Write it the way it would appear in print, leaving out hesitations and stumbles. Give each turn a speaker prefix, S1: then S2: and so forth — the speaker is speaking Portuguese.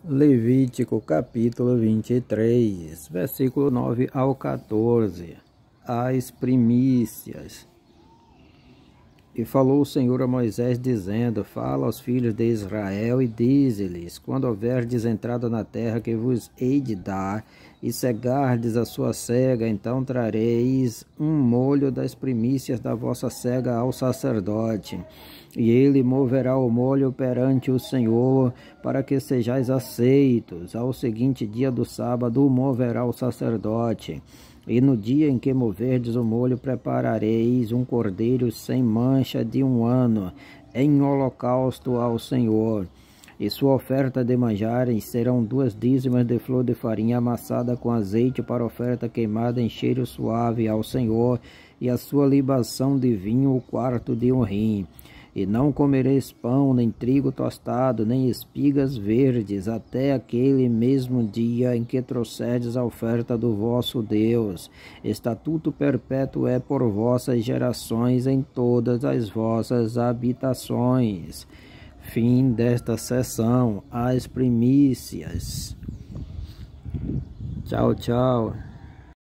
S1: Levítico capítulo 23, versículo 9 ao 14. As primícias. E falou o Senhor a Moisés, dizendo: Fala aos filhos de Israel e dize-lhes: Quando houverdes entrado na terra que vos hei de dar, e cegardes a sua cega, então trareis um molho das primícias da vossa cega ao sacerdote. E ele moverá o molho perante o Senhor, para que sejais aceitos. Ao seguinte dia do sábado o moverá o sacerdote. E no dia em que moverdes o molho, preparareis um cordeiro sem mancha de 1 ano, em holocausto ao Senhor. E sua oferta de manjares serão 2 dízimas de flor de farinha amassada com azeite para oferta queimada em cheiro suave ao Senhor, e a sua libação de vinho, 1/4 de um rim. E não comereis pão, nem trigo tostado, nem espigas verdes, até aquele mesmo dia em que trouxerdes a oferta do vosso Deus. Estatuto perpétuo é por vossas gerações em todas as vossas habitações. Fim desta sessão. As primícias. Tchau, tchau.